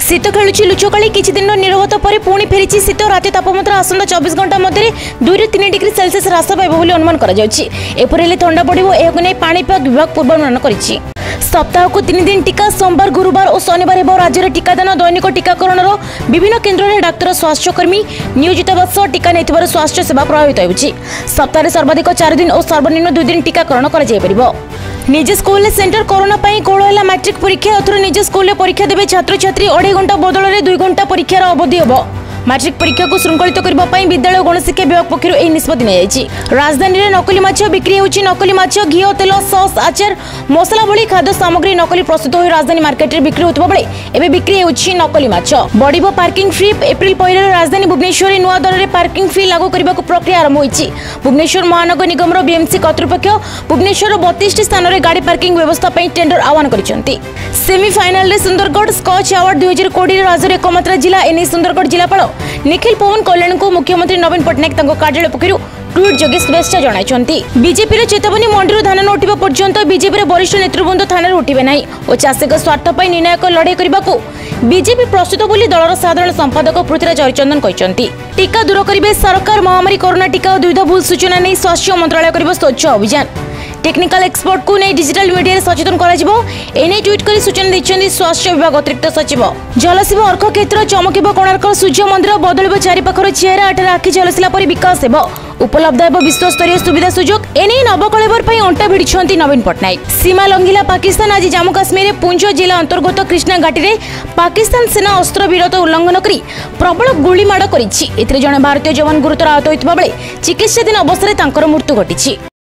शीत खेलुची लुचकाली किछि दिन निरवता पर पुणी फेरी शीत राति तापमात्रा आसंता 24 घंटा मध्य 2 ରୁ 3 डिग्री सेल्सियस ह्रास पाइब बोली अनुमान करा जाउछि। एपरिले ठंडा बढ़िबो एहु नै पाणीपाग विभाग पूर्वानुमान करिछि। सप्ताह को 3 दिन टीका सोमवार गुरुवार और शनिवार हेबो। राज्य रे टीकादान दैनिक टीकाकरण विभिन्न केन्द्र रे डाक्तर स्वास्थ्यकर्मी नियोजित बस टीका नेथिबार स्वास्थ्य सेवा प्रभावित होउछि। सप्ताह सर्वाधिक 4 दिन और सर्वनिम्न 2 दिन टीकाकरण करा जाय परिबो। निज स्कूल सेंटर कोरोना पाई कोड़ला मैट्रिक परीक्षा अथर निज स्कूल परीक्षा देवे छात्र छात्री 2.5 घंटा बदल में 2 घंटा परीक्षार अवधि होब। मैट्रिक परीक्षा को श्रृंखलित करने विद्यालय गणशिक्षा विभाग पक्षर यह निष्पत्ति नि राजधानी में नकली माछ बिक्री होछि। नकली माछ घी तेल सस आचार मसला भली खाद्य सामग्री नकली प्रस्तुत हो राजधानी मार्केट में बिक्री होता बेले एवं बिक्री होछि नकली माछ। बढ़िबो पार्किंग फी। एप्रिल 1 राजधानी भुवनेश्वर में नुआ दर में पार्किंग फी लागू करने को प्रक्रिया आरंभ होइछि। भुवनेश्वर महानगर निगम बीएमसी कर्तृपक्ष भुवनेश्वर 32 स्थान में गाड़ी पार्किंग व्यवस्था टेंडर आह्वान करिसेंति। सेमीफाइनाल रे सुंदरगढ़ स्कॉच अवार्ड 2020 राज्य एकमात्र जिला एने सुंदरगढ़ जिलापाल निखिल पवन कल्याण को मुख्यमंत्री नवीन पट्टनायक कार्यालय पक्षर ट्वीट जोगे शुभेच्छा जणाइछंती। बीजेपी चेतावनी मंडी धान न उठा पर्यंत बीजेपी वरिष्ठ नेतृवृंद थाना उठे ना और चाषी स्वार्थ पर निर्णायक लड़ाई करने को बीजेपी प्रस्तुत बोली दलर साधारण संपादक पृथ्वीराज हरिचंदन कहते। टीका दूर करेंगे सरकार महामारी कोरोना टीका और द्विधा भूल सूचना नहीं स्वास्थ्य मंत्रालय कर स्वच्छ अभियान। टेक्निकल एक्सपर्ट को नहीं डिजिटल मीडिया सचेतन एने ट्वीट कर सूचना देते स्वास्थ्य विभाग अतिरिक्त सचिव। झलसिब अर्क क्षेत्र चमकिब कोणार्क सूर्य मंदिर बदल चारिपाखर चेहरा एठार आखि झलसिला परि विकास हेब। उपलब्ध हेब विश्वस्तरीय सुविधा सुजोग एने नवकलेवर अंटा भिड़ी नवीन पट्टनायक। सीमा लंघिला पाकिस्तान। आज जम्मू काश्मीर पुंछ जिला अंतर्गत कृष्णा घाटी में पाकिस्तान सेना अस्त्र विरत उल्लंघन कर प्रबल गुलीमाड़ कर जड़े भारतीय जवान गुरुतर आहत होता बेले चिकित्साधीन अवस्था मृत्यु घटी।